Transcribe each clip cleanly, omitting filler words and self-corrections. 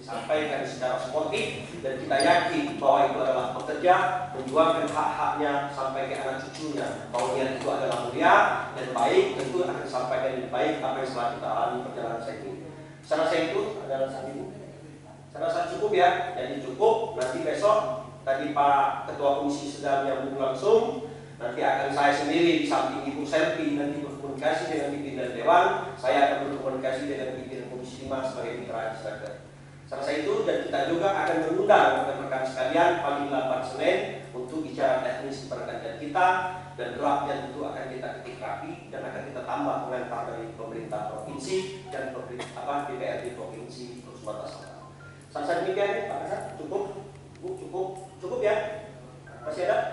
disampaikan secara sportif, dan kita yakin bahwa itu adalah pekerja menjuangkan hak-haknya sampai ke anak cucunya, bahwa dia itu adalah mulia dan baik, tentu akan disampaikan dengan baik apa yang setelah kita alami perjalanan saya ini. Saya rasa itu adalah saat ini. Saya rasa cukup ya, jadi cukup. Nanti besok tadi Pak Ketua Komisi sedang menyambung langsung. Nanti akan saya sendiri di samping Ibu Selvi nanti berkomunikasi dengan pimpinan Dewan. Saya akan berkomunikasi dengan pimpinan Komisi 5 sebagai mitra legislatif. Saya rasa itu, dan kita juga akan mengundang rekan-rekan sekalian paling lambat Senin untuk bicara teknis pergantian kita, dan draftnya tentu akan kita ketik rapi dan akan kita tambah komentar dari pemerintah provinsi dan pemerintah DPRD provinsi Sumatera Selatan. Saya demikian Pak Kasat, cukup Bu, cukup ya. Masih ada?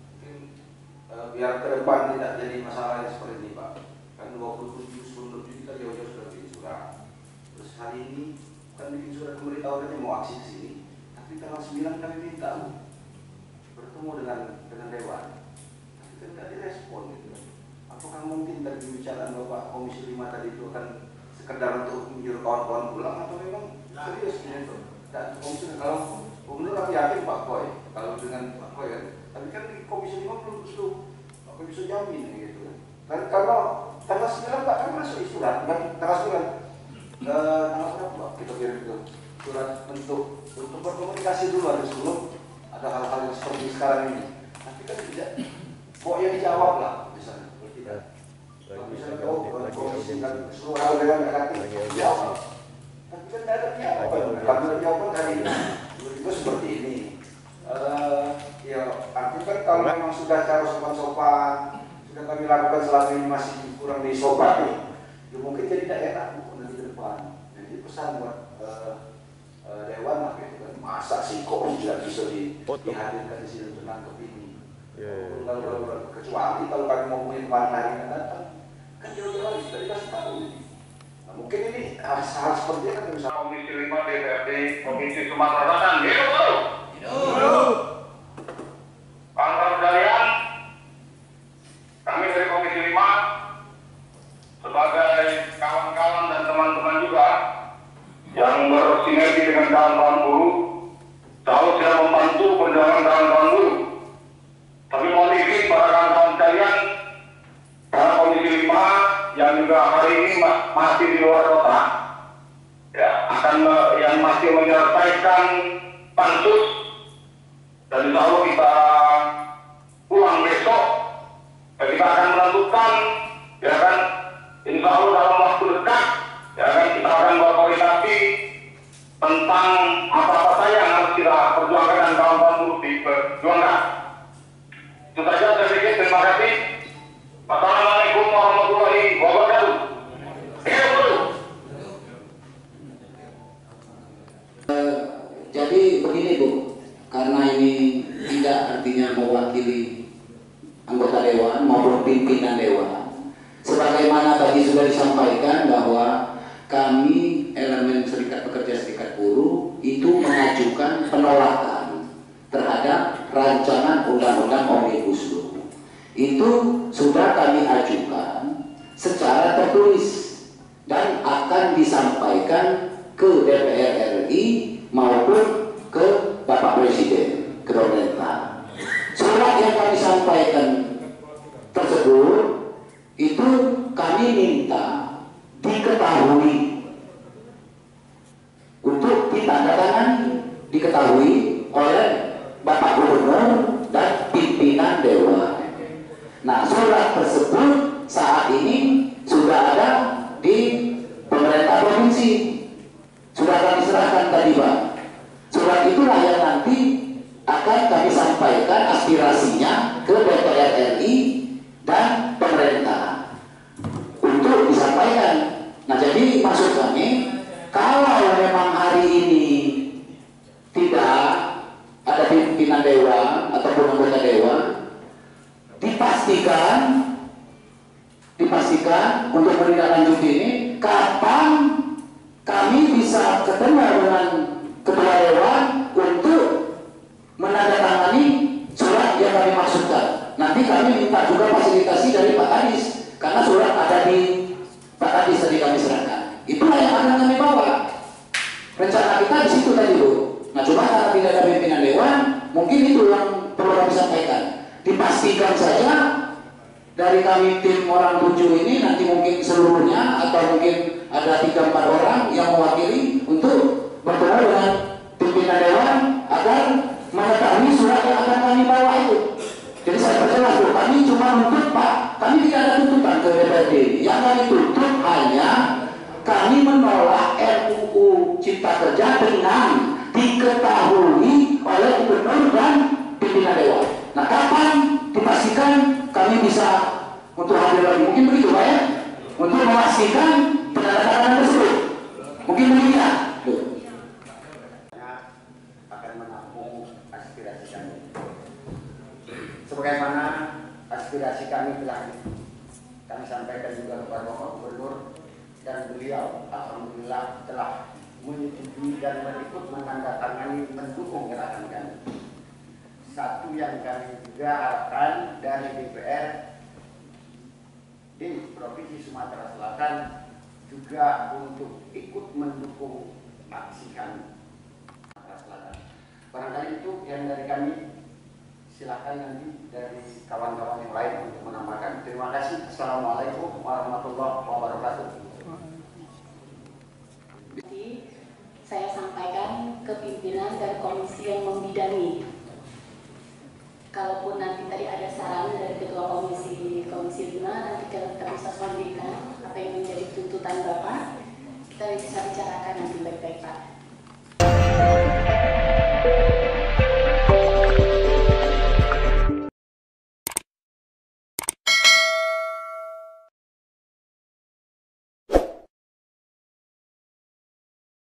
Biar ke depan tidak jadi masalah yang seperti ini Pak. Kan 27 kita jauh-jauh sudah bikin surat. Terus hari ini kan bikin surat memberitahukannya mau aksi ke sini, tapi tanggal 9 kami minta bertemu dengan Dewan, tapi kan tidak direspon gitu. Apakah mungkin tadi pembicaraan Bapak Komisi 5 tadi itu akan sekedar untuk menyuruh kawan-kawan pulang, atau memang serius ini tuh? Dan Komisi kalau Gubernur kami yakin Pak Koy, kalau dengan Pak Koy kan, tapi kan di Komisi 5 belum tentu Pak Koy bisa jamin gitu kan. Dan kalau tanggal 9 Pak kan masuk surat kan, tanggal 9 tanggal berapa kita kirim itu surat untuk berkomunikasi dulu harus sebelum ada hal-hal yang seperti sekarang ini. Tapi kan tidak, kok yang dijawab lah misalnya, kalau tidak, misalnya komisi dan seluruh hal Dewan negatif jawab, tapi kan tidak ada jawaban. Kami jawaban hari ini itu seperti ini. Ya artinya kan kalau memang sudah cara sopan-sopan sudah kami lakukan selama ini masih kurang disopan, ya mungkin jadi tidak enak nanti ke depan. Jadi pesan buat Dewan lah gitu kan, masa sih kok tidak bisa dihadirkan di sini untuk nangkep ini. Kecuali kalau kami mau punya kemarin hari yang datang, kan jauh-jauh hari sudah dikasih tahu. Nah, mungkin ini hal seperti itu kan bisa. Komisi 5 DPRD Provinsi Sumatera Selatan, hidup. Kawan-kawan sekalian, kami dari Komisi 5 sebagai kawan-kawan dan teman-teman juga yang bersinergi dengan kawan-kawan buruh selalu siap membantu perjuangan kawan-kawan buruh. Tapi mohon izin para kawan-kawan sekalian, karena Komisi 5 yang juga hari ini masih di luar kota, ya, akan yang masih menyelesaikan pansus, dan insya Allah kita pulang besok, ya, kita akan menentukan, ya kan, insya Allah dalam waktu dekat, ya kan, kita akan berkoordinasi tentang apa-apa saja yang harus kita perjuangkan dan kawan-kawan buruh diperjuangkan. Itu saja saya pikir. Terima kasih. Wassalamualaikum warahmatullahi wabarakatuh. Jadi begini Bu, karena ini tidak artinya mewakili anggota Dewan maupun pimpinan Dewan, sebagaimana tadi sudah disampaikan bahwa kami elemen Serikat Pekerja Serikat Buruh itu mengajukan penolakan terhadap rancangan undang-undang Omnibus Law. Itu sudah kami ajukan secara tertulis dan akan disampaikan ke DPR RI maupun ke Bapak Presiden, ke pemerintah. Surat yang kami sampaikan tersebut itu kami minta diketahui untuk ditandatangani, diketahui oleh Bapak Gubernur dan pimpinan Dewan. Nah, surat tersebut saat ini sudah ada di pemerintah provinsi, sudah kami serahkan tadi Pak. Surat itulah yang nanti akan kami sampaikan aspirasinya ke DPR RI dan pemerintah untuk disampaikan. Nah, jadi maksud kami, kalau memang hari ini tidak ada pimpinan Dewan ataupun anggota Dewan, dipastikan untuk menindaklanjuti ini, kapan kami bisa ketemu dengan Ketua Dewan untuk menandatangani surat yang kami maksudkan. Nanti kami minta juga fasilitasi dari Pak Kadis, karena surat ada di Pak Kadis tadi kami serahkan. Itulah yang akan kami bawa. rencana kita di situ tadi Bu. Nah cuma karena tidak ada pimpinan dewan, mungkin itu yang perlu kami sampaikan. Dipastikan saja dari kami tim orang 7 ini nanti mungkin seluruhnya atau mungkin ada 3-4 orang yang mewakili untuk bertemu dengan pimpinan dewan agar mengetahui surat yang akan kami bawa itu. Jadi saya perjelas Bu, kami cuma menuntut Pak, kami tidak ada tuntutan ke DPRD. Yang kami tuntut hanya kami menolak RUU Cipta Kerja dengan diketahui oleh gubernur dan pimpinan dewan. Nah kapan dipastikan kami bisa untuk hadir lagi? Mungkin begitu Pak ya? Untuk memastikan penandatanganan tersebut. Mungkin demikian. Akan menampung aspirasi kami. Sebagaimana aspirasi kami telah kami sampaikan juga kepada Bapak Gubernur dan beliau alhamdulillah telah menyetujui dan ikut menandatangani mendukung gerakan kami. Satu yang kami juga harapkan dari DPR di Provinsi Sumatera Selatan juga untuk ikut mendukung aksi kami. Sumatera Selatan. Barangkali itu yang dari kami, silakan nanti dari kawan-kawan yang lain untuk menambahkan. Terima kasih. Assalamualaikum warahmatullahi wabarakatuh. Saya sampaikan ke pimpinan dan komisi yang membidangi. Kalaupun nanti tadi ada saran dari ketua komisi 5, nanti kita bisa sampaikan apa yang menjadi tuntutan Bapak, kita bisa bicarakan nanti baik-baik.